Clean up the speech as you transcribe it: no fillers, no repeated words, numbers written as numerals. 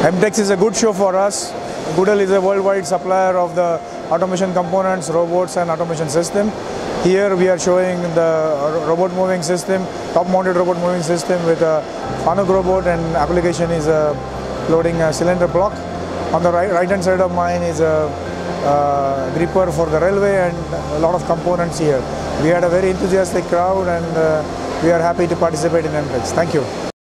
IMTEX is a good show for us. Gudel is a worldwide supplier of the automation components, robots and automation system. Here we are showing the robot moving system, top-mounted robot moving system with a Fanuc robot, and application is loading a cylinder block. On the right-hand side of mine is a gripper for the railway and a lot of components here. We had a very enthusiastic crowd and we are happy to participate in IMTEX. Thank you.